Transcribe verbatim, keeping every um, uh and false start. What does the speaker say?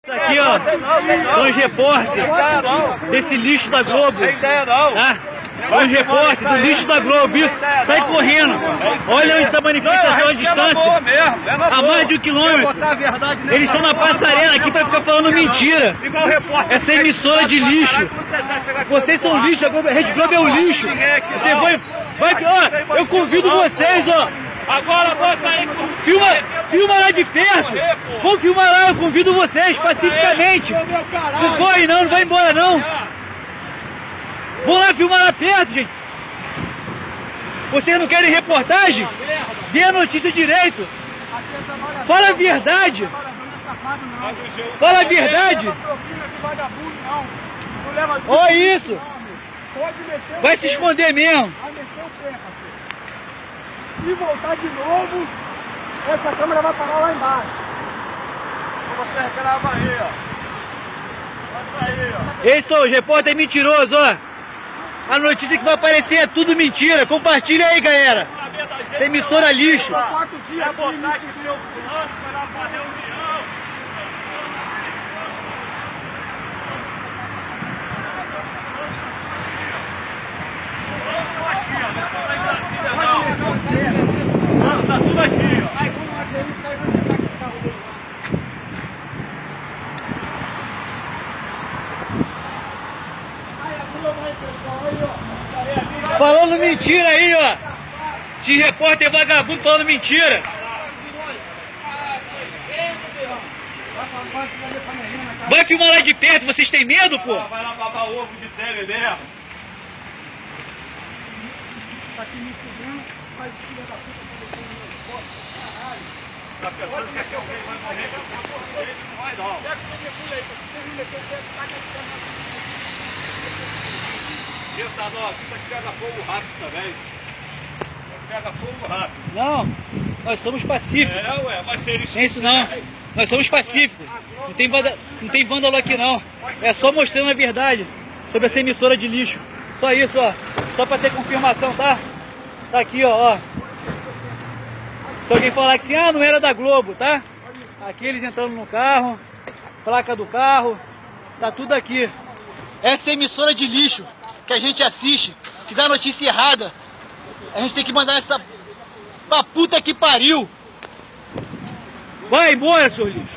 Aqui, ó, são os repórteres desse lixo da Globo, tá? São os repórteres do lixo da Globo, isso, sai correndo. Olha onde está a manifestação, a distância, a mais de um quilômetro. Eles estão na passarela aqui para ficar falando mentira. Essa emissora de lixo, vocês são lixo, a Globo, a Rede Globo é um lixo. Você vai, vai, ó, eu convido vocês, ó. Agora bota aí. Filma, filma lá de perto. Vamos filmar lá, eu convido vocês pacificamente. Não corre não, não vai embora não. Vamos lá filmar lá perto, gente. Vocês não querem reportagem? Dê a notícia direito. Fala a verdade. Fala a verdade. Olha isso. Vai se esconder mesmo. Se voltar de novo, essa câmera vai parar lá embaixo. Você grava aí, ó. Bota aí, ó. Ei, sou os repórter mentiroso, ó. A notícia que vai aparecer é tudo mentira. Compartilha aí, galera. Essa emissora lixo. Quatro dias Vai botar aqui o seu plano para pra reunião. Tá tudo aqui, ó. Aí como antes, aí não sai mais do carro que tá rodando lá. Aí a Globo aí, pessoal, aí, ó. Falando mentira aí, ó. De repórter vagabundo falando mentira. Vai filmar lá de perto, vocês têm medo, pô? Vai lá babar ovo de tele mesmo. Tá aqui me fudendo, faz filha da puta que eu tenho no esporte. Caralho. Tá pensando que aqui alguém vai morrer, que eu vou morrer, não vai não. Pega o meu pula aí, se vocês me meterem o dedo, taca aqui pra nós. Eita, não, isso aqui pega fogo rápido também. Pega fogo rápido. Não, nós somos pacíficos. É, ué, mas se eles... Não é isso não. Nós somos pacíficos. Não tem, vanda... não tem vândalo aqui não. É só mostrando a verdade sobre essa emissora de lixo. Só isso, ó. Só pra ter confirmação, tá? Tá aqui, ó, ó. Se alguém falar que assim, ah, não era da Globo, tá? Aqui eles entrando no carro, placa do carro, tá tudo aqui. Essa é a emissora de lixo que a gente assiste, que dá notícia errada. A gente tem que mandar essa pra puta que pariu. Vai embora, seu lixo.